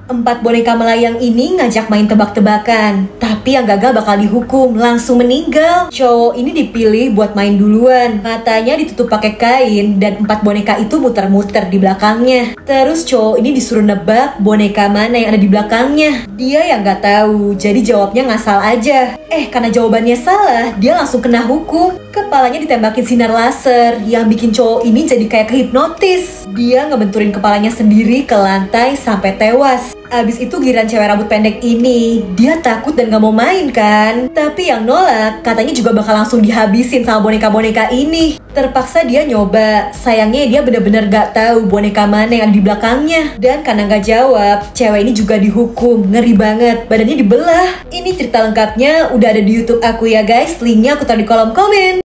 4 boneka melayang ini ngajak main tebak-tebakan, tapi yang gagal bakal dihukum, langsung meninggal. Cowok ini dipilih buat main duluan. Matanya ditutup pakai kain dan 4 boneka itu muter-muter di belakangnya. Terus cowok ini disuruh nebak boneka mana yang ada di belakangnya. Dia yang nggak tahu, jadi jawabnya ngasal aja. Karena jawabannya salah, dia langsung kena hukum. Kepalanya ditembakin sinar laser yang bikin cowok ini jadi kayak kehipnotis. Dia ngebenturin kepalanya sendiri ke lantai sampai tewas. Abis itu giliran cewek rambut pendek ini, dia takut dan gak mau main kan. Tapi yang nolak, katanya juga bakal langsung dihabisin sama boneka-boneka ini. Terpaksa dia nyoba, sayangnya dia bener-bener gak tahu boneka mana yang ada di belakangnya. Dan karena gak jawab, cewek ini juga dihukum. Ngeri banget, badannya dibelah. Ini cerita lengkapnya udah ada di YouTube aku ya guys, linknya aku taruh di kolom komen.